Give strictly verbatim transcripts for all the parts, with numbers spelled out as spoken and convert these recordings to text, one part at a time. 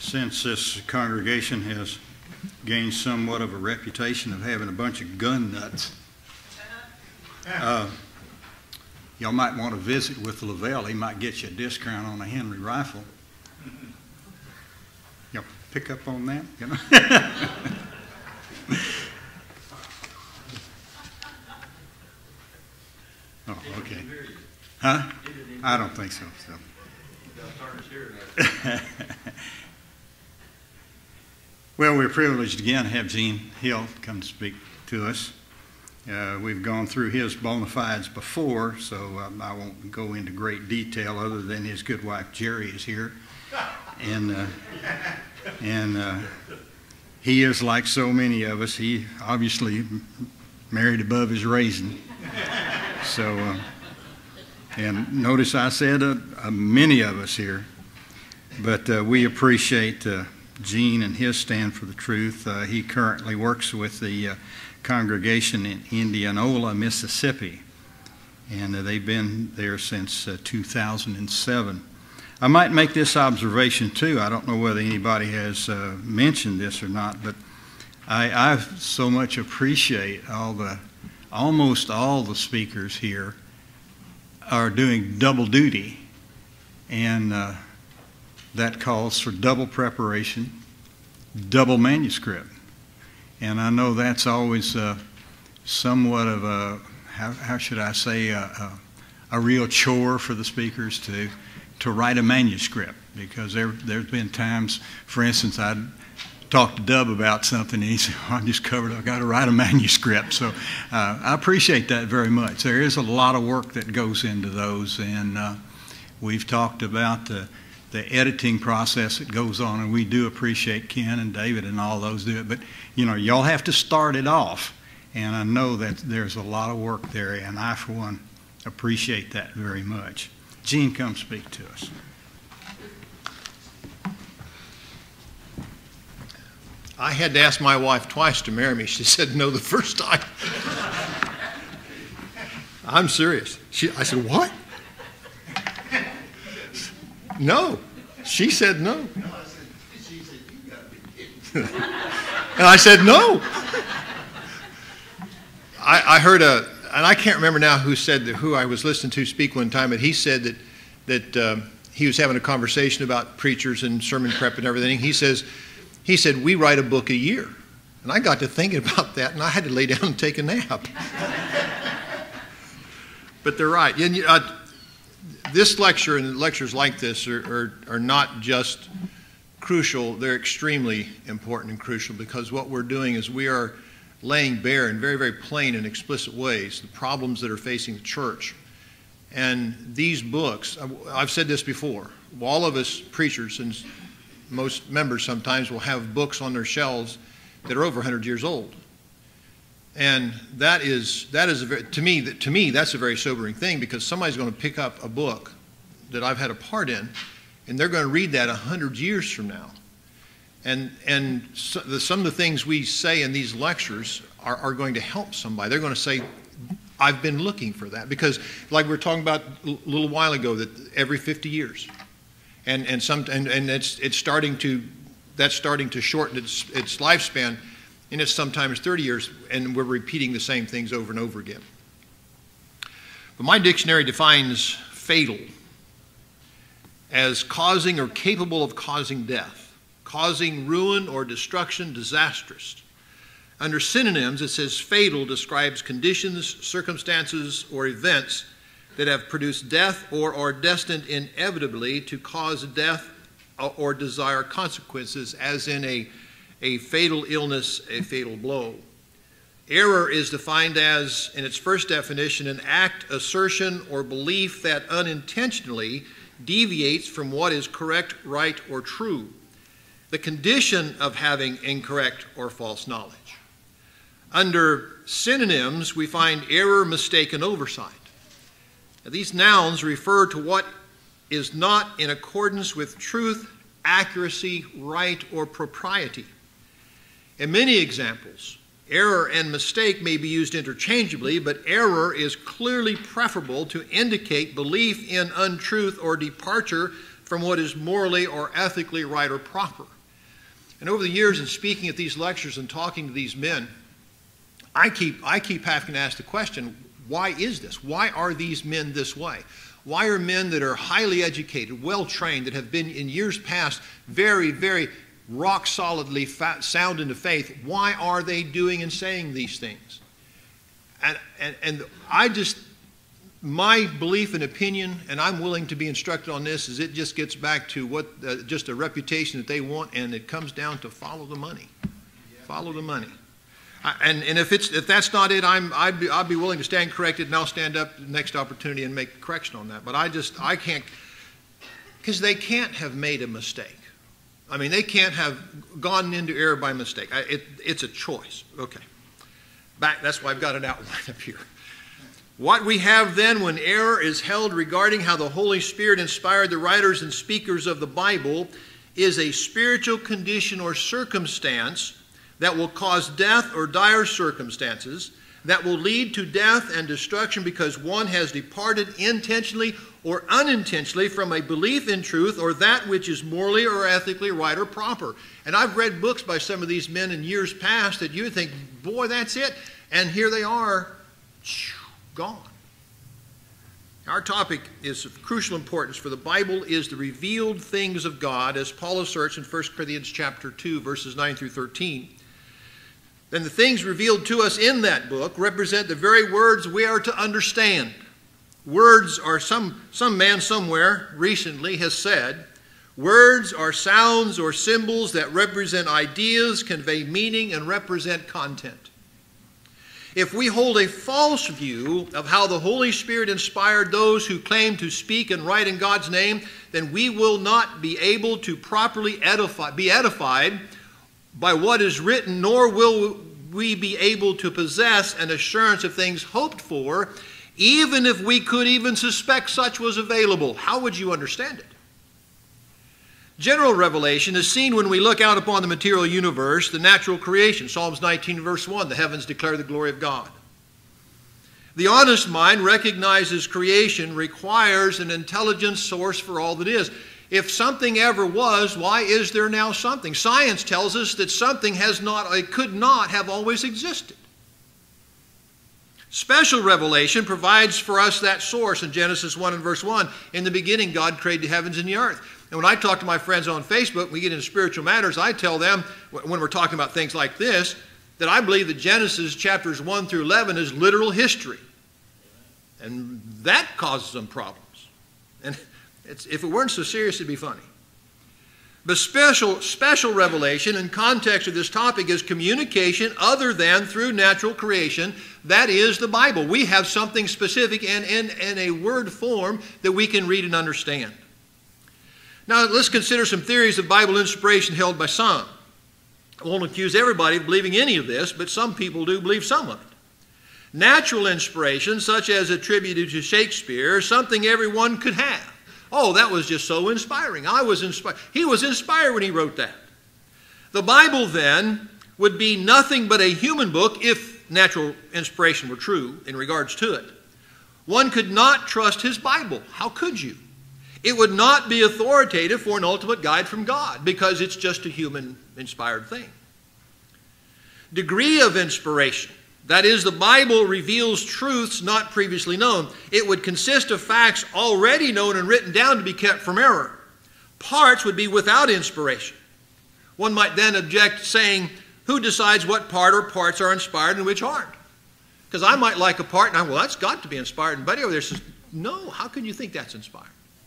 Since this congregation has gained somewhat of a reputation of having a bunch of gun nuts, uh, y'all might want to visit with Lavelle. He might get you a discount on a Henry rifle. Y'all pick up on that, you know? Oh, okay. Huh? I don't think so. so. Well, we're privileged again to have Gene Hill come to speak to us. Uh, we've gone through his bona fides before, so um, I won't go into great detail other than his good wife Jerry is here. And, uh, and uh, he is like so many of us. He obviously married above his raisin. So, uh, and notice I said uh, uh, many of us here, but uh, we appreciate uh, Gene and his stand for the truth. Uh, he currently works with the uh, congregation in Indianola, Mississippi, and uh, they've been there since uh, two thousand seven. I might make this observation too. I don't know whether anybody has uh, mentioned this or not, but I, I so much appreciate all the, almost all the speakers here are doing double duty, and uh, that calls for double preparation, double manuscript. And I know that's always uh, somewhat of a, how, how should I say, a, a, a real chore for the speakers to, to write a manuscript, because there, there's been times, for instance, I'd talked to Dub about something, and he said, oh, I'm just covered, I've got to write a manuscript. So uh, I appreciate that very much. There is a lot of work that goes into those, and uh, we've talked about the, the editing process that goes on, and we do appreciate Ken and David and all those do it. But, you know, y'all have to start it off, and I know that there's a lot of work there, and I, for one, appreciate that very much. Gene, come speak to us. I had to ask my wife twice to marry me. She said no the first time. I'm serious. She, I said, what? No. She said no. She said, you got to be kidding. And I said, no. I, I heard a, and I can't remember now who said that, who I was listening to speak one time, but he said that, that um, he was having a conversation about preachers and sermon prep and everything. He says, he said, we write a book a year. And I got to thinking about that, and I had to lay down and take a nap. But they're right. And, uh, this lecture and lectures like this are, are, are not just crucial, they're extremely important and crucial, because what we're doing is we are laying bare in very, very plain and explicit ways the problems that are facing the church. And these books, I've said this before, all of us preachers and most members sometimes will have books on their shelves that are over one hundred years old. And that is, that is a very, to me, to me, that's a very sobering thing, because somebody's going to pick up a book that I've had a part in, and they're going to read that one hundred years from now. And, and so the, some of the things we say in these lectures are, are going to help somebody. They're going to say, I've been looking for that. Because like we were talking about a little while ago, that every fifty years. And, and, some, and, and it's, it's starting to, that's starting to shorten its, its lifespan. And it's sometimes thirty years, and we're repeating the same things over and over again. But my dictionary defines fatal as causing or capable of causing death, causing ruin or destruction, disastrous. Under synonyms, it says fatal describes conditions, circumstances, or events that have produced death or are destined inevitably to cause death or desire consequences, as in a a fatal illness, a fatal blow. Error is defined as, in its first definition, an act, assertion, or belief that unintentionally deviates from what is correct, right, or true, the condition of having incorrect or false knowledge. Under synonyms, we find error, mistake, and oversight. Now, these nouns refer to what is not in accordance with truth, accuracy, right, or propriety. In many examples, error and mistake may be used interchangeably, but error is clearly preferable to indicate belief in untruth or departure from what is morally or ethically right or proper. And over the years in speaking at these lectures and talking to these men, I keep, I keep having to ask the question, why is this? Why are these men this way? Why are men that are highly educated, well-trained, that have been in years past very, very rock-solidly sound in the faith, why are they doing and saying these things? And, and, and I just, my belief and opinion, and I'm willing to be instructed on this, is it just gets back to what, uh, just a reputation that they want, and it comes down to follow the money. Follow the money. I, and and if, it's, if that's not it, I'm, I'd, be, I'd be willing to stand corrected, and I'll stand up the next opportunity and make a correction on that. But I just, I can't, because they can't have made a mistake. I mean, they can't have gone into error by mistake. I, it, it's a choice. Okay. Back, that's why I've got it outlined up here. What we have then when error is held regarding how the Holy Spirit inspired the writers and speakers of the Bible is a spiritual condition or circumstance that will cause death or dire circumstances, that will lead to death and destruction because one has departed intentionally or unintentionally from a belief in truth or that which is morally or ethically right or proper. And I've read books by some of these men in years past that you would think, boy, that's it. And here they are, gone. Our topic is of crucial importance, for the Bible is the revealed things of God, as Paul asserts in First Corinthians chapter two, verses nine through thirteen. Then the things revealed to us in that book represent the very words we are to understand. Words are, some, some man somewhere recently has said, words are sounds or symbols that represent ideas, convey meaning, and represent content. If we hold a false view of how the Holy Spirit inspired those who claim to speak and write in God's name, then we will not be able to properly edify, be edified by what is written, nor will we be able to possess an assurance of things hoped for, even if we could even suspect such was available. How would you understand it? General revelation is seen when we look out upon the material universe, the natural creation. Psalms nineteen, verse one, the heavens declare the glory of God. The honest mind recognizes creation requires an intelligent source for all that is. If something ever was, why is there now something? Science tells us that something has not, it could not have always existed. Special revelation provides for us that source in Genesis one and verse one. In the beginning, God created the heavens and the earth. And when I talk to my friends on Facebook, we get into spiritual matters, I tell them, when we're talking about things like this, that I believe that Genesis chapters one through eleven is literal history. And that causes them problems. And it's, if it weren't so serious, it'd be funny. But special, special revelation in context of this topic is communication other than through natural creation. That is the Bible. We have something specific and in, in a word form that we can read and understand. Now let's consider some theories of Bible inspiration held by some. I won't accuse everybody of believing any of this, but some people do believe some of it. Natural inspiration, such as attributed to Shakespeare, is something everyone could have. Oh, that was just so inspiring. I was inspired. He was inspired when he wrote that. The Bible, then, would be nothing but a human book if natural inspiration were true in regards to it. One could not trust his Bible. How could you? It would not be authoritative for an ultimate guide from God because it's just a human-inspired thing. Degree of inspiration. That is, the Bible reveals truths not previously known. It would consist of facts already known and written down to be kept from error. Parts would be without inspiration. One might then object saying, who decides what part or parts are inspired and which aren't? Because I might like a part and I, well, that's got to be inspired. And buddy over there says, no, how can you think that's inspired?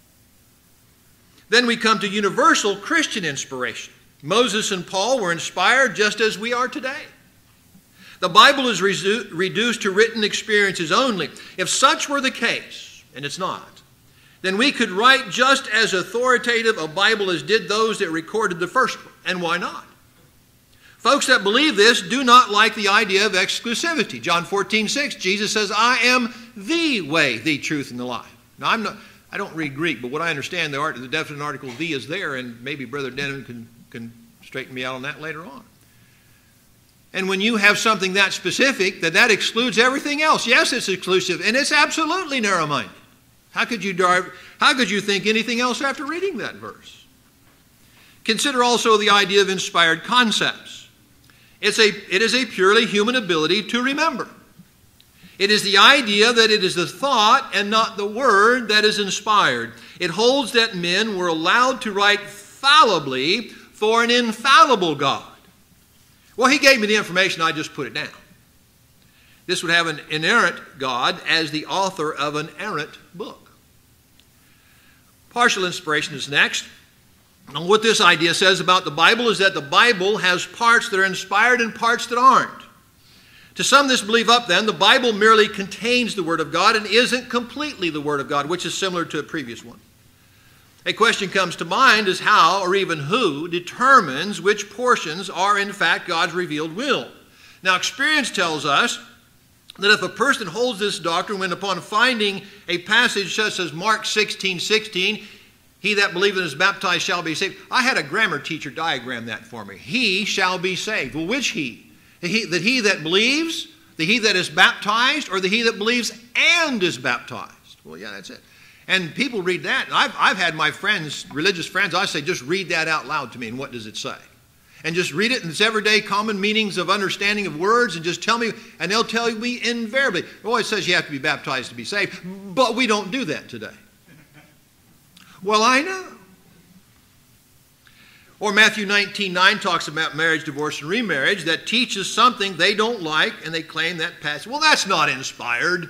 Then we come to universal Christian inspiration. Moses and Paul were inspired just as we are today. The Bible is reduced to written experiences only. If such were the case, and it's not, then we could write just as authoritative a Bible as did those that recorded the first one. And why not? Folks that believe this do not like the idea of exclusivity. John fourteen, six, Jesus says, I am the way, the truth, and the life. Now, I'm not, I don't read Greek, but what I understand, the, art, the definite article the is there, and maybe Brother Denham can, can straighten me out on that later on. And when you have something that specific, that that excludes everything else. Yes, it's exclusive, and it's absolutely narrow-minded. How could you derive, how could you think anything else after reading that verse? Consider also the idea of inspired concepts. It's a, it is a purely human ability to remember. It is the idea that it is the thought and not the word that is inspired. It holds that men were allowed to write fallibly for an infallible God. Well, he gave me the information, I just put it down. This would have an inerrant God as the author of an errant book. Partial inspiration is next. And what this idea says about the Bible is that the Bible has parts that are inspired and parts that aren't. To sum this belief up then, the Bible merely contains the Word of God and isn't completely the Word of God, which is similar to a previous one. A question comes to mind is how or even who determines which portions are in fact God's revealed will. Now experience tells us that if a person holds this doctrine when upon finding a passage such as Mark sixteen sixteen, he that believeth and is baptized shall be saved. I had a grammar teacher diagram that for me. He shall be saved. Well, which he? The he, the he that believes, the he that is baptized, or the he that believes and is baptized? Well, yeah, that's it. And people read that. And I've, I've had my friends, religious friends, I say, just read that out loud to me, and what does it say? And just read it in its everyday common meanings of understanding of words, and just tell me, and they'll tell me invariably, oh, it says you have to be baptized to be saved, but we don't do that today. Well, I know. Or Matthew nineteen nine talks about marriage, divorce, and remarriage that teaches something they don't like, and they claim that passage. Well, that's not inspired.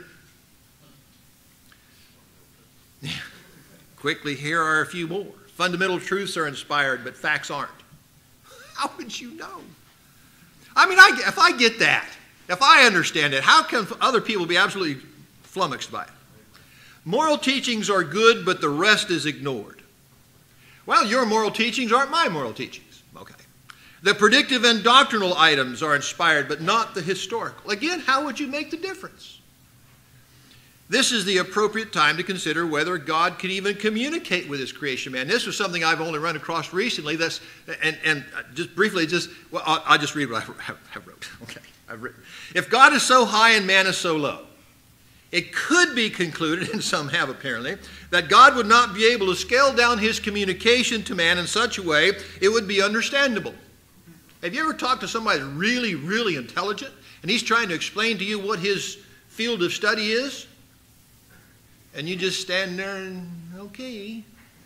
Quickly, here are a few more. Fundamental truths are inspired, but facts aren't. How would you know? I mean, I, if I get that, if I understand it, how can other people be absolutely flummoxed by it? Moral teachings are good, but the rest is ignored. Well, your moral teachings aren't my moral teachings. Okay. The predictive and doctrinal items are inspired, but not the historical. Again, how would you make the difference? This is the appropriate time to consider whether God can even communicate with his creation man. This was something I've only run across recently. That's, and, and just briefly, just well, I'll, I'll just read what I, I wrote. Okay, I've written. If God is so high and man is so low, it could be concluded, and some have apparently, that God would not be able to scale down his communication to man in such a way it would be understandable. Have you ever talked to somebody really, really intelligent, and he's trying to explain to you what his field of study is? And you just stand there and, okay.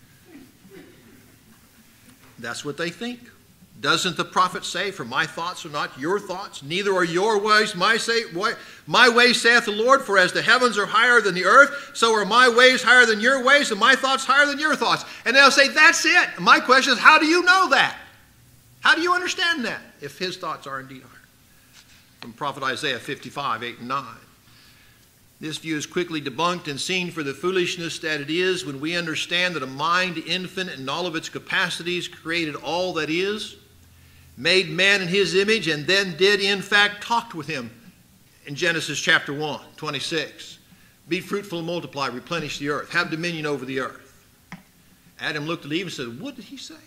That's what they think. Doesn't the prophet say, for my thoughts are not your thoughts, neither are your ways my, say, my ways, saith the Lord, for as the heavens are higher than the earth, so are my ways higher than your ways, and my thoughts higher than your thoughts. And they'll say, that's it. My question is, how do you know that? How do you understand that, if his thoughts are indeed higher? From prophet Isaiah fifty-five, eight and nine. This view is quickly debunked and seen for the foolishness that it is when we understand that a mind infinite in all of its capacities created all that is, made man in his image, and then did in fact talk with him in Genesis chapter one, twenty-six. Be fruitful and multiply, replenish the earth, have dominion over the earth. Adam looked at Eve and said, what did he say?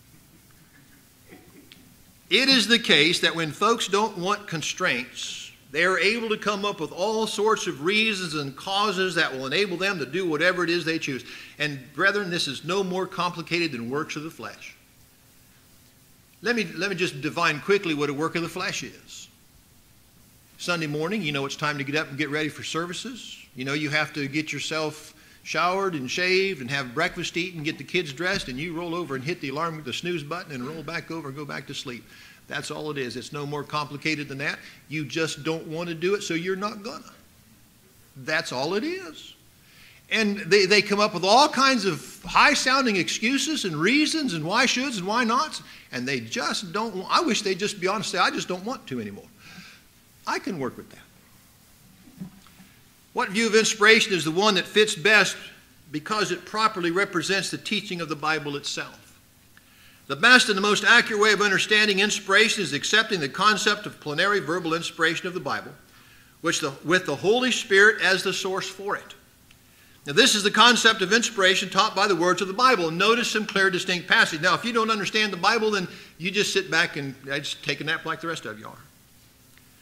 It is the case that when folks don't want constraints, they are able to come up with all sorts of reasons and causes that will enable them to do whatever it is they choose. And brethren, this is no more complicated than works of the flesh. Let me, let me just define quickly what a work of the flesh is. Sunday morning, you know it's time to get up and get ready for services. You know you have to get yourself showered and shaved and have breakfast to eat and get the kids dressed, and you roll over and hit the alarm, the snooze button, and roll back over and go back to sleep. That's all it is. It's no more complicated than that. You just don't want to do it, so you're not gonna. That's all it is. And they, they come up with all kinds of high-sounding excuses and reasons and why shoulds and why nots, and they just don't want. I wish they'd just be honest and say, I just don't want to anymore. I can work with that. What view of inspiration is the one that fits best because it properly represents the teaching of the Bible itself? The best and the most accurate way of understanding inspiration is accepting the concept of plenary verbal inspiration of the Bible, which the, with the Holy Spirit as the source for it. Now, this is the concept of inspiration taught by the words of the Bible. Notice some clear, distinct passage. Now, if you don't understand the Bible, then you just sit back and just take a nap like the rest of you are.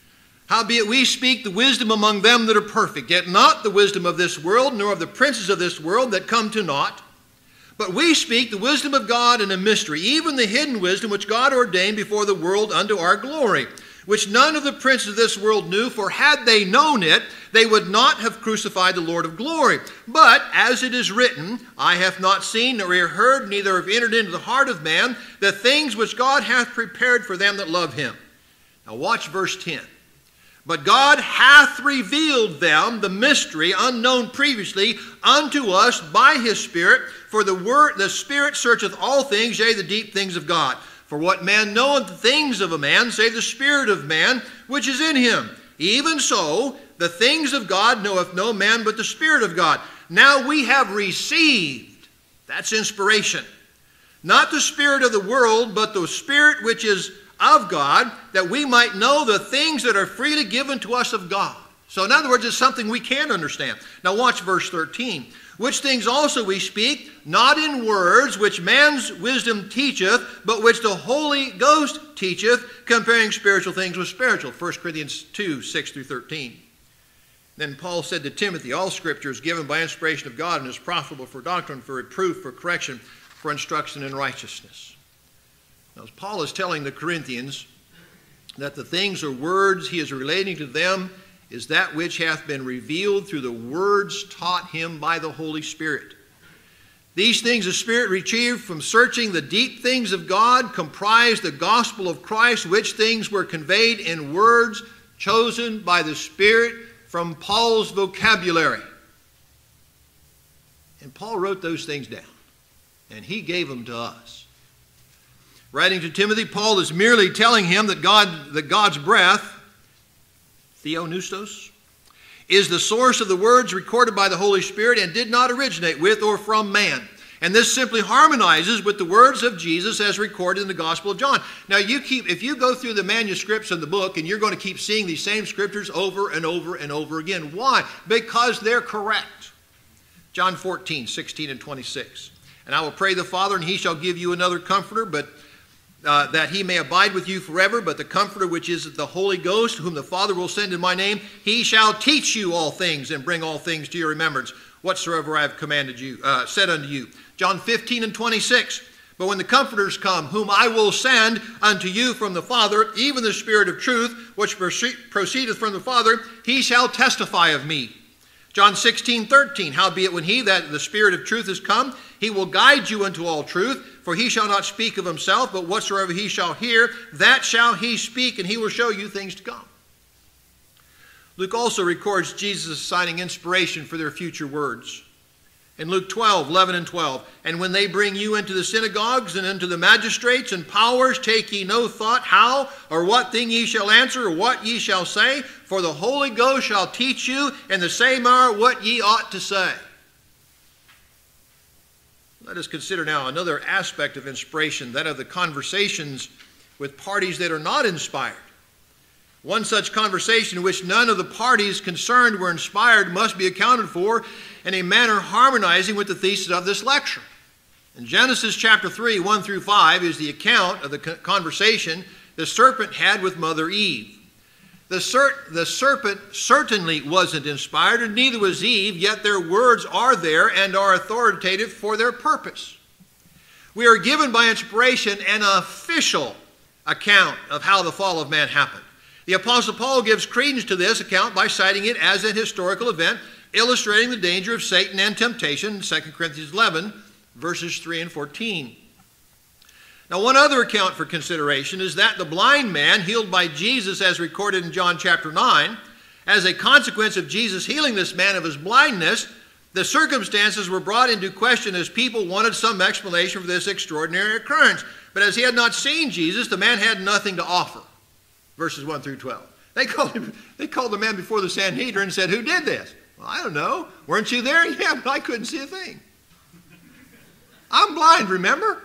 Howbeit we speak the wisdom among them that are perfect, yet not the wisdom of this world, nor of the princes of this world that come to naught. But we speak the wisdom of God in a mystery, even the hidden wisdom which God ordained before the world unto our glory, which none of the princes of this world knew, for had they known it, they would not have crucified the Lord of glory. But, as it is written, eye hath not seen, nor ear heard, neither have entered into the heart of man, the things which God hath prepared for them that love him. Now watch verse ten. But God hath revealed them the mystery unknown previously unto us by his Spirit, for the word, the Spirit searcheth all things, yea, the deep things of God. For what man knoweth the things of a man, save the spirit of man, which is in him? Even so, the things of God knoweth no man but the Spirit of God. Now we have received, that's inspiration, not the spirit of the world, but the Spirit which is of God, that we might know the things that are freely given to us of God. So in other words, it's something we can understand. Now watch verse thirteen. Which things also we speak, not in words which man's wisdom teacheth, but which the Holy Ghost teacheth, comparing spiritual things with spiritual. First Corinthians two, six through thirteen. Then Paul said to Timothy, all Scripture is given by inspiration of God and is profitable for doctrine, for reproof, for correction, for instruction in righteousness. Now, as Paul is telling the Corinthians that the things or words he is relating to them is that which hath been revealed through the words taught him by the Holy Spirit. These things the Spirit retrieved from searching the deep things of God comprise the gospel of Christ, which things were conveyed in words chosen by the Spirit from Paul's vocabulary. And Paul wrote those things down, and he gave them to us. Writing to Timothy, Paul is merely telling him that God, that God's breath, theopneustos, is the source of the words recorded by the Holy Spirit and did not originate with or from man. And this simply harmonizes with the words of Jesus as recorded in the Gospel of John. Now, you keep, if you go through the manuscripts of the book, and you're going to keep seeing these same scriptures over and over and over again. Why? Because they're correct. John fourteen, sixteen and twenty-six. And I will pray the Father, and he shall give you another comforter, but Uh, that he may abide with you forever, but the Comforter which is the Holy Ghost, whom the Father will send in my name, he shall teach you all things and bring all things to your remembrance, whatsoever I have commanded you, uh, said unto you. John fifteen and twenty-six. But when the Comforters come, whom I will send unto you from the Father, even the Spirit of truth, which proceedeth from the Father, he shall testify of me. John sixteen, thirteen. Howbeit when he, that the Spirit of truth is come, he will guide you unto all truth, for he shall not speak of himself, but whatsoever he shall hear, that shall he speak, and he will show you things to come. Luke also records Jesus assigning inspiration for their future words. In Luke twelve, eleven and twelve, and when they bring you into the synagogues and into the magistrates and powers, take ye no thought how or what thing ye shall answer or what ye shall say, for the Holy Ghost shall teach you in the same hour what ye ought to say. Let us consider now another aspect of inspiration, that of the conversations with parties that are not inspired. One such conversation in which none of the parties concerned were inspired must be accounted for in a manner harmonizing with the thesis of this lecture. In Genesis chapter three, one through five is the account of the conversation the serpent had with Mother Eve. The, ser the serpent certainly wasn't inspired, and neither was Eve, yet their words are there and are authoritative for their purpose. We are given by inspiration an official account of how the fall of man happened. The Apostle Paul gives credence to this account by citing it as an historical event, illustrating the danger of Satan and temptation in Second Corinthians eleven, verses three and fourteen. Now, one other account for consideration is that the blind man healed by Jesus, as recorded in John chapter nine, as a consequence of Jesus healing this man of his blindness, the circumstances were brought into question as people wanted some explanation for this extraordinary occurrence. But as he had not seen Jesus, the man had nothing to offer. Verses one through twelve. They called him, they called the man before the Sanhedrin and said, who did this? Well, I don't know. Weren't you there? Yeah, but I couldn't see a thing. I'm blind, remember?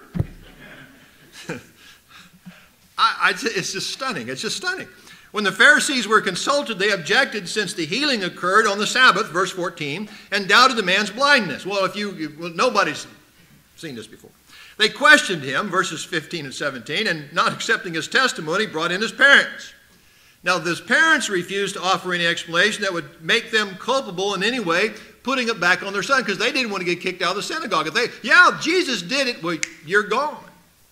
I, I, it's just stunning. It's just stunning. When the Pharisees were consulted, they objected since the healing occurred on the Sabbath, verse fourteen, and doubted the man's blindness. Well, if you, well, nobody's seen this before. They questioned him, verses fifteen and seventeen, and not accepting his testimony, brought in his parents. Now, the parents refused to offer any explanation that would make them culpable in any way, putting it back on their son, because they didn't want to get kicked out of the synagogue. If they, yeah, Jesus did it, well, you're gone.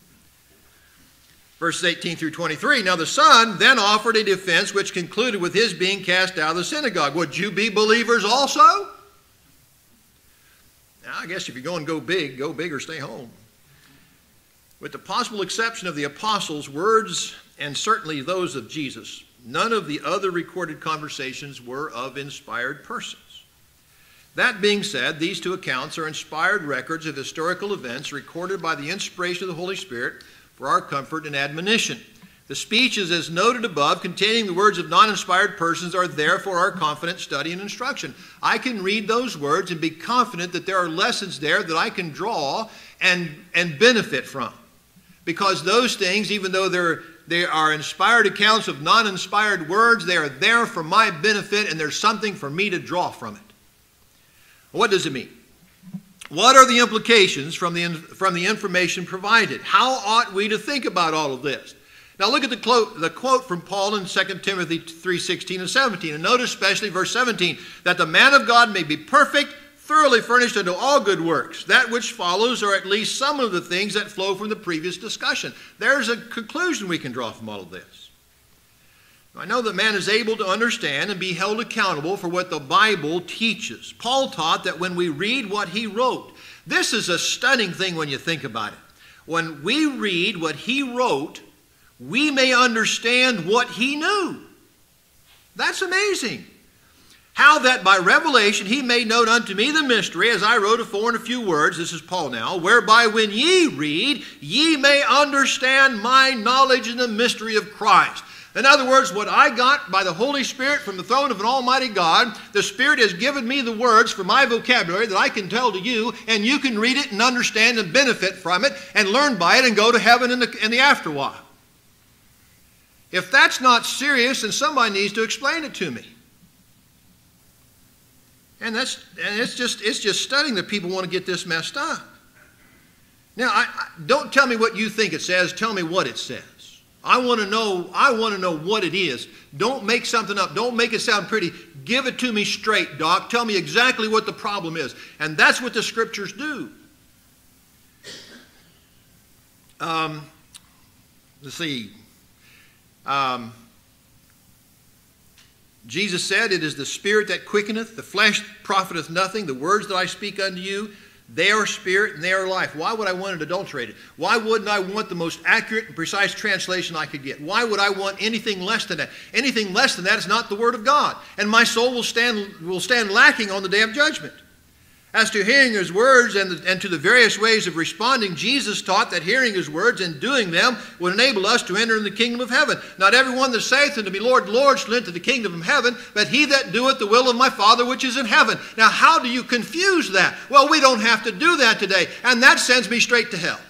Verses eighteen through twenty-three, now the son then offered a defense which concluded with his being cast out of the synagogue. Would you be believers also? Now, I guess if you're going to go big, go big or stay home. With the possible exception of the apostles' words, and certainly those of Jesus, none of the other recorded conversations were of inspired persons. That being said, these two accounts are inspired records of historical events recorded by the inspiration of the Holy Spirit for our comfort and admonition. The speeches, as noted above, containing the words of non-inspired persons, are there for our confident study and instruction. I can read those words and be confident that there are lessons there that I can draw and, and benefit from. Because those things, even though they're, they are inspired accounts of non-inspired words, they are there for my benefit, and there's something for me to draw from it. What does it mean? What are the implications from the, from the information provided? How ought we to think about all of this? Now look at the quote, the quote from Paul in Second Timothy three sixteen and seventeen. And notice especially verse seventeen, that the man of God may be perfect, thoroughly furnished unto all good works. That which follows are at least some of the things that flow from the previous discussion. There's a conclusion we can draw from all of this. I know that man is able to understand and be held accountable for what the Bible teaches. Paul taught that when we read what he wrote, this is a stunning thing when you think about it. When we read what he wrote, we may understand what he knew. That's amazing. How that by revelation he made known unto me the mystery, as I wrote afore in a few words, this is Paul now, whereby when ye read, ye may understand my knowledge in the mystery of Christ. In other words, what I got by the Holy Spirit from the throne of an almighty God, the Spirit has given me the words for my vocabulary that I can tell to you, and you can read it and understand and benefit from it and learn by it and go to heaven in the, in the afterwhile. If that's not serious, then somebody needs to explain it to me. And that's and it's just it's just stunning that people want to get this messed up. Now, I, I, don't tell me what you think it says. Tell me what it says. I want to know. I want to know what it is. Don't make something up. Don't make it sound pretty. Give it to me straight, Doc. Tell me exactly what the problem is. And that's what the Scriptures do. Um, let's see. Um, Jesus said, it is the Spirit that quickeneth, the flesh profiteth nothing. The words that I speak unto you, they are spirit and they are life. Why would I want it adulterated? Why wouldn't I want the most accurate and precise translation I could get? Why would I want anything less than that? Anything less than that is not the Word of God. And my soul will stand, will stand lacking on the day of judgment. As to hearing His words and, the, and to the various ways of responding, Jesus taught that hearing His words and doing them would enable us to enter in the kingdom of heaven. Not everyone that saith unto me, Lord, Lord, shall enter the kingdom of heaven, but he that doeth the will of my Father which is in heaven. Now, how do you confuse that? Well, we don't have to do that today, and that sends me straight to hell.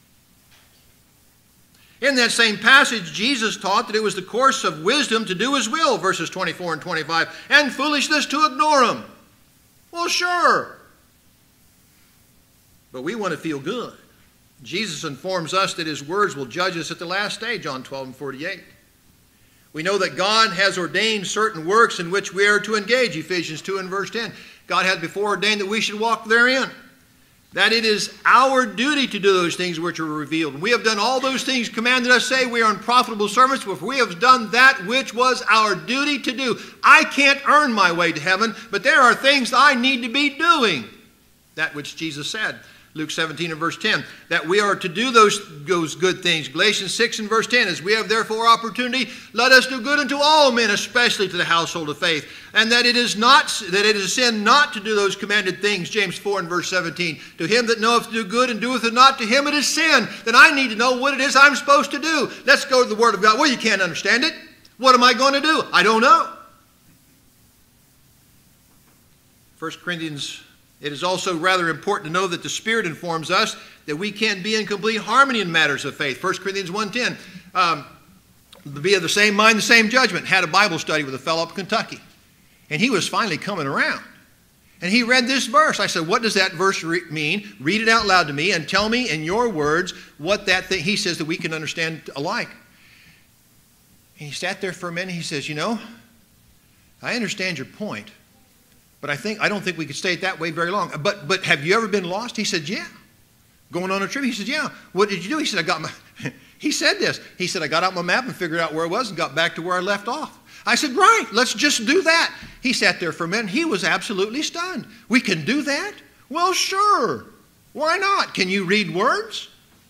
In that same passage, Jesus taught that it was the course of wisdom to do His will, verses twenty-four and twenty-five, and foolishness to ignore Him. Well, sure. But we want to feel good. Jesus informs us that His words will judge us at the last day, John twelve and forty-eight. We know that God has ordained certain works in which we are to engage, Ephesians two and verse ten. God has before ordained that we should walk therein. That it is our duty to do those things which are revealed. We have done all those things commanded us, say we are unprofitable servants, but we have done that which was our duty to do. I can't earn my way to heaven, but there are things I need to be doing. That which Jesus said. Luke seventeen and verse ten, that we are to do those, those good things. Galatians six and verse ten, as we have therefore opportunity, let us do good unto all men, especially to the household of faith. And that it is not that it is a sin not to do those commanded things, James four and verse seventeen. To him that knoweth to do good and doeth it not, to him it is sin. Then I need to know what it is I'm supposed to do. Let's go to the Word of God. Well, you can't understand it. What am I going to do? I don't know. First Corinthians, it is also rather important to know that the Spirit informs us that we can be in complete harmony in matters of faith. First Corinthians one ten, um, be of the same mind, the same judgment. Had a Bible study with a fellow up in Kentucky. And he was finally coming around. And he read this verse. I said, what does that verse re mean? Read it out loud to me and tell me in your words what that thing, he says that we can understand alike. And he sat there for a minute. He says, you know, I understand your point, but I think I don't think we could stay it that way very long. But but have you ever been lost? He said, yeah. Going on a trip? He said, yeah. What did you do? He said, I got my, he said this. He said, I got out my map and figured out where I was and got back to where I left off. I said, right, let's just do that. He sat there for a minute. He was absolutely stunned. We can do that? Well, sure. Why not? Can you read words?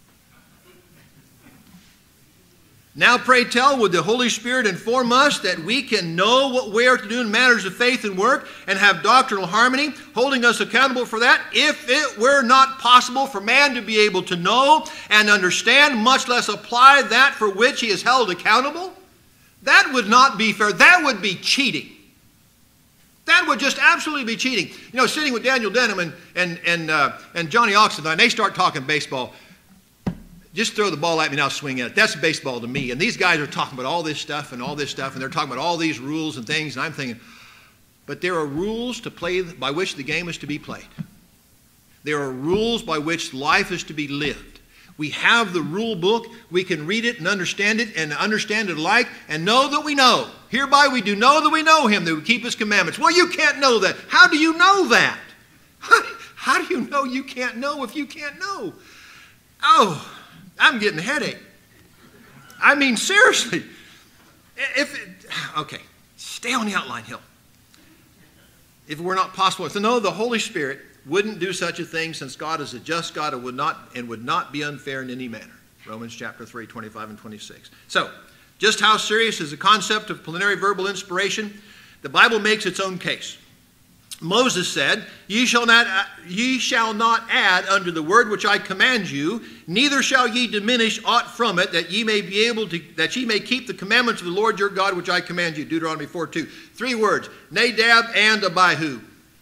Now, pray tell, would the Holy Spirit inform us that we can know what we are to do in matters of faith and work and have doctrinal harmony, holding us accountable for that, if it were not possible for man to be able to know and understand, much less apply that for which he is held accountable? That would not be fair. That would be cheating. That would just absolutely be cheating. You know, sitting with Daniel Denham and, and, and, uh, and Johnny Oxendine, and they start talking baseball. Just throw the ball at me and I'll swing at it. That's baseball to me. And these guys are talking about all this stuff and all this stuff, and they're talking about all these rules and things, and I'm thinking, but there are rules to play by which the game is to be played. There are rules by which life is to be lived. We have the rule book. We can read it and understand it and understand it alike and know that we know. Hereby we do know that we know him, that we keep his commandments. Well, you can't know that. How do you know that? How, how do you know you can't know if you can't know? Oh, I'm getting a headache. I mean, seriously. If it, okay, stay on the outline, Hill. If it were not possible to know the Holy Spirit wouldn't do such a thing, since God is a just God and would not and would not be unfair in any manner. Romans chapter three, twenty-five and twenty-six. So, just how serious is the concept of plenary verbal inspiration? The Bible makes its own case. Moses said, ye shall not, ye shall not add unto the word which I command you, neither shall ye diminish aught from it, that ye may be able to, that ye may keep the commandments of the Lord your God which I command you. Deuteronomy four two. Three words, Nadab and Abihu.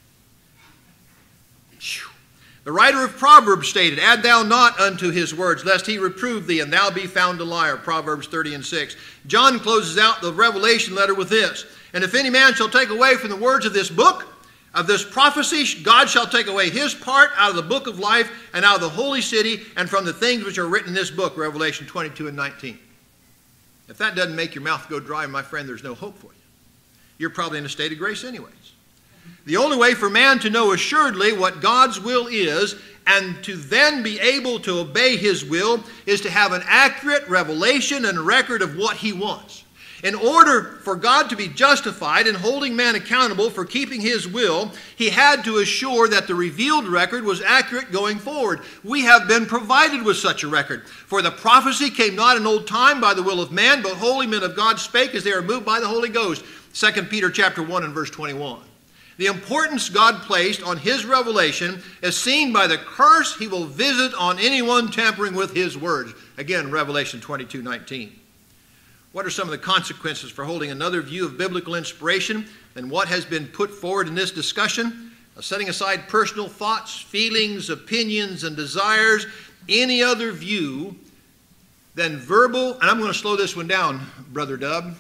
The writer of Proverbs stated, add thou not unto his words, lest he reprove thee, and thou be found a liar. Proverbs thirty and six. John closes out the Revelation letter with this, and if any man shall take away from the words of this book, of this prophecy, God shall take away his part out of the book of life and out of the holy city and from the things which are written in this book, Revelation twenty-two and nineteen. If that doesn't make your mouth go dry, my friend, there's no hope for you. You're probably in a state of grace anyways. The only way for man to know assuredly what God's will is and to then be able to obey his will is to have an accurate revelation and record of what he wants. In order for God to be justified in holding man accountable for keeping his will, he had to assure that the revealed record was accurate going forward. We have been provided with such a record. For the prophecy came not in old time by the will of man, but holy men of God spake as they are moved by the Holy Ghost. Second Peter chapter one and verse twenty-one. The importance God placed on his revelation is seen by the curse he will visit on anyone tampering with his words. Again, Revelation twenty-two nineteen. What are some of the consequences for holding another view of biblical inspiration than what has been put forward in this discussion? Now, setting aside personal thoughts, feelings, opinions, and desires, any other view than verbal, and I'm going to slow this one down, Brother Dub.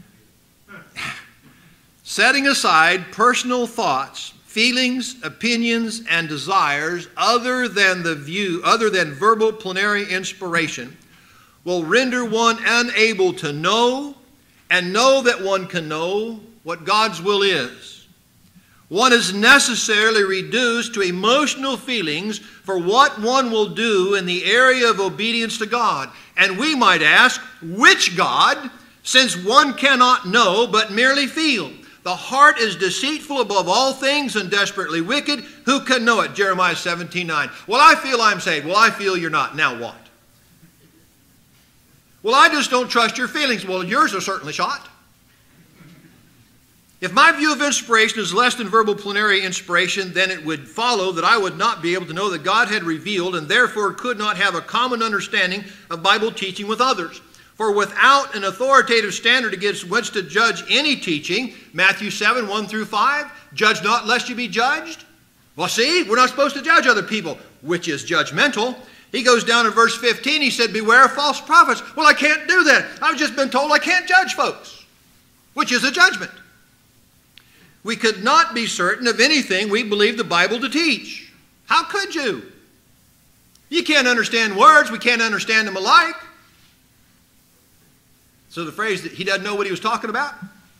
Setting aside personal thoughts, feelings, opinions, and desires other than the view, other than verbal plenary inspiration, will render one unable to know and know that one can know what God's will is. One is necessarily reduced to emotional feelings for what one will do in the area of obedience to God. And we might ask, which God, since one cannot know but merely feel? The heart is deceitful above all things and desperately wicked. Who can know it? Jeremiah seventeen nine. Well, I feel I'm saved. Well, I feel you're not. Now what? Well, I just don't trust your feelings. Well, yours are certainly shot. If my view of inspiration is less than verbal plenary inspiration, then it would follow that I would not be able to know that God had revealed and therefore could not have a common understanding of Bible teaching with others. For without an authoritative standard against which to judge any teaching, Matthew seven, one through five, judge not lest you be judged. Well, see, we're not supposed to judge other people, which is judgmental. He goes down in verse fifteen, he said, beware of false prophets. Well, I can't do that. I've just been told I can't judge folks, which is a judgment. We could not be certain of anything we believe the Bible to teach. How could you? You can't understand words. We can't understand them alike. So the phrase that he doesn't know what he was talking about?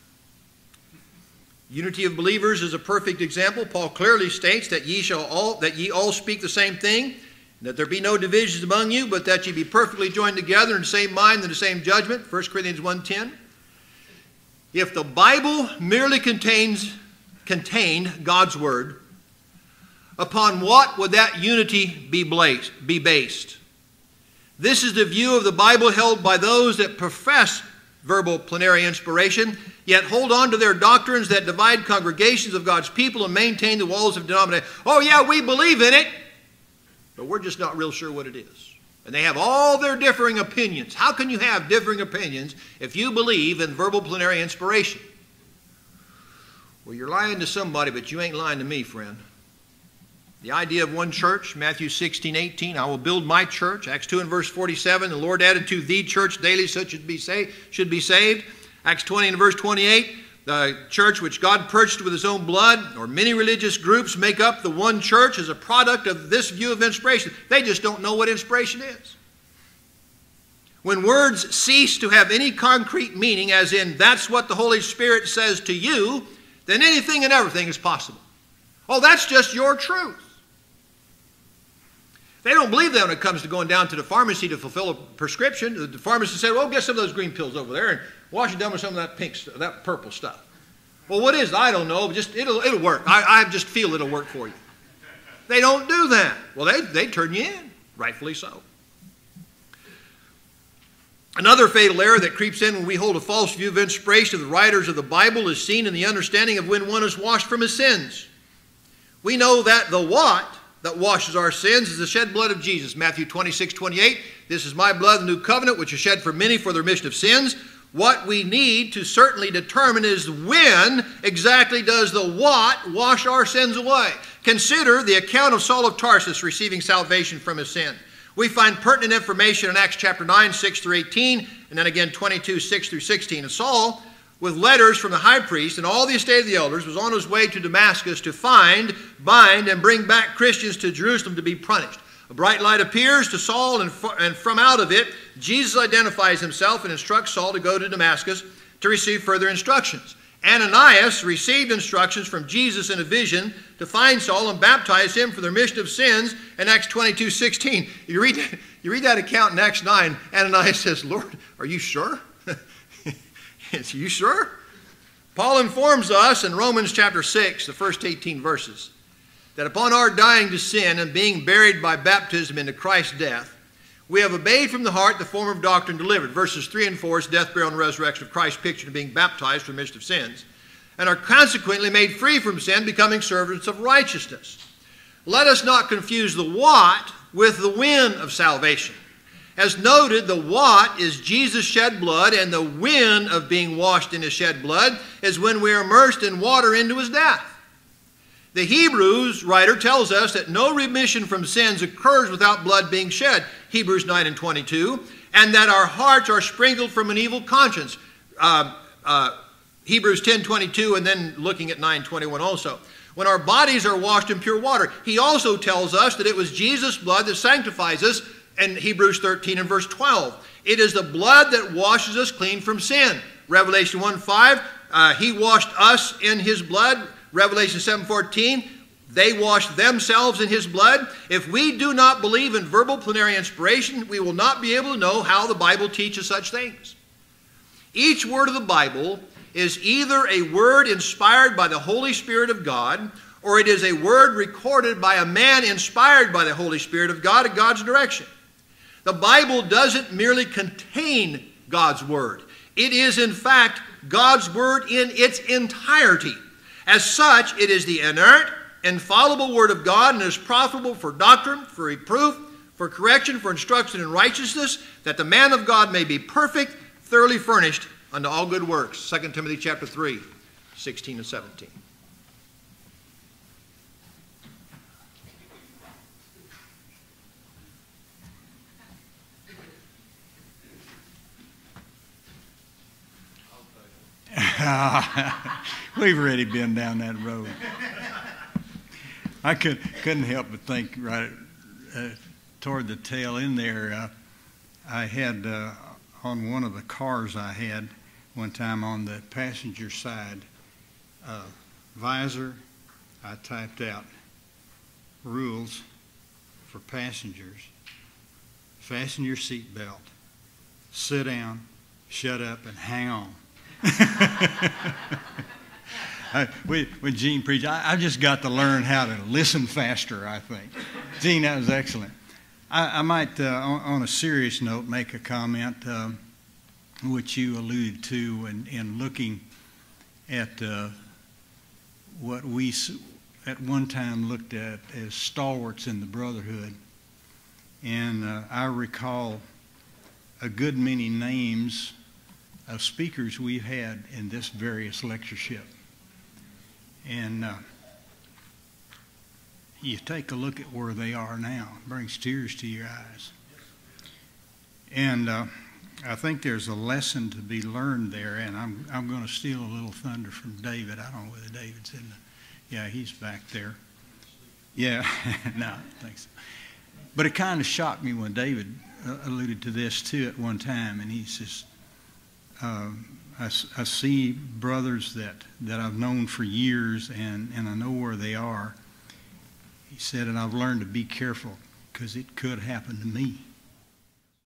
Unity of believers is a perfect example. Paul clearly states that ye shall all that ye all speak the same thing, and that there be no divisions among you, but that ye be perfectly joined together in the same mind and the same judgment. First Corinthians one ten. If the Bible merely contains contained God's word, upon what would that unity be blazed, be based? This is the view of the Bible held by those that profess verbal plenary inspiration, yet hold on to their doctrines that divide congregations of God's people and maintain the walls of denomination. Oh yeah, we believe in it, but we're just not real sure what it is. And they have all their differing opinions. How can you have differing opinions if you believe in verbal plenary inspiration? Well, you're lying to somebody, but you ain't lying to me, friend. The idea of one church, Matthew sixteen eighteen, I will build my church. Acts two and verse forty-seven, the Lord added to the church daily such should be saved. Should be saved. Acts twenty and verse twenty-eight, the church which God purchased with his own blood, or many religious groups make up the one church as a product of this view of inspiration. They just don't know what inspiration is. When words cease to have any concrete meaning, as in that's what the Holy Spirit says to you, then anything and everything is possible. Oh, that's just your truth. They don't believe that when it comes to going down to the pharmacy to fulfill a prescription. The pharmacist said, well, get some of those green pills over there and wash it down with some of that pink stuff, that purple stuff. Well, what is it? I don't know. Just it'll, it'll work. I, I just feel it'll work for you. They don't do that. Well, they, they turn you in, rightfully so. Another fatal error that creeps in when we hold a false view of inspiration of the writers of the Bible is seen in the understanding of when one is washed from his sins. We know that the what that washes our sins is the shed blood of Jesus. Matthew twenty-six twenty-eight, this is my blood of the new covenant, which is shed for many for the remission of sins. What we need to certainly determine is when exactly does the what wash our sins away. Consider the account of Saul of Tarsus receiving salvation from his sin. We find pertinent information in Acts chapter nine, six through eighteen, and then again twenty-two, six through sixteen. And Saul, with letters from the high priest and all the estate of the elders, was on his way to Damascus to find, bind, and bring back Christians to Jerusalem to be punished. A bright light appears to Saul, and, and from out of it, Jesus identifies himself and instructs Saul to go to Damascus to receive further instructions. Ananias received instructions from Jesus in a vision to find Saul and baptize him for the remission of sins in Acts twenty-two sixteen. You read, you read that account in Acts nine, Ananias says, Lord, are you sure? Are you sure? Paul informs us in Romans chapter six, the first eighteen verses, that upon our dying to sin and being buried by baptism into Christ's death, we have obeyed from the heart the form of doctrine delivered. Verses three and four is death, burial, and resurrection of Christ, pictured in being baptized for the remission of sins, and are consequently made free from sin, becoming servants of righteousness. Let us not confuse the what with the when of salvation. As noted, the what is Jesus' shed blood, and the when of being washed in his shed blood is when we are immersed in water into his death. The Hebrews writer tells us that no remission from sins occurs without blood being shed, Hebrews nine and twenty-two, and that our hearts are sprinkled from an evil conscience, uh, uh, Hebrews ten twenty-two, and then looking at nine twenty-one also. When our bodies are washed in pure water, he also tells us that it was Jesus' blood that sanctifies us, in Hebrews thirteen and verse twelve. It is the blood that washes us clean from sin. Revelation one five, uh, he washed us in his blood. Revelation seven fourteen, they washed themselves in his blood. If we do not believe in verbal plenary inspiration, we will not be able to know how the Bible teaches such things. Each word of the Bible is either a word inspired by the Holy Spirit of God, or it is a word recorded by a man inspired by the Holy Spirit of God at God's direction. The Bible doesn't merely contain God's Word. It is, in fact, God's Word in its entirety. As such, it is the inerrant, infallible Word of God, and is profitable for doctrine, for reproof, for correction, for instruction in righteousness, that the man of God may be perfect, thoroughly furnished unto all good works. Second Timothy chapter three, sixteen and seventeen. We've already been down that road. I could, couldn't help but think right uh, toward the tail end there, uh, I had uh, on one of the cars I had one time on the passenger side uh, visor, I typed out rules for passengers. Fasten your seatbelt, sit down, shut up, and hang on. I, we, when Gene preached, I, I just got to learn how to listen faster, I think. Gene, that was excellent. I, I might, uh, on, on a serious note, make a comment, uh, which you alluded to in, in looking at uh, what we at one time looked at as stalwarts in the brotherhood. And uh, I recall a good many names of speakers we've had in this various lectureship. And uh, you take a look at where they are now, it brings tears to your eyes. And uh, I think there's a lesson to be learned there, and I'm, I'm going to steal a little thunder from David. I don't know whether David's in the, yeah, he's back there. Yeah, no, thanks. But it kind of shocked me when David uh, alluded to this too at one time, and he says, um, I, I see brothers that, that I've known for years, and, and I know where they are. He said, and I've learned to be careful because it could happen to me.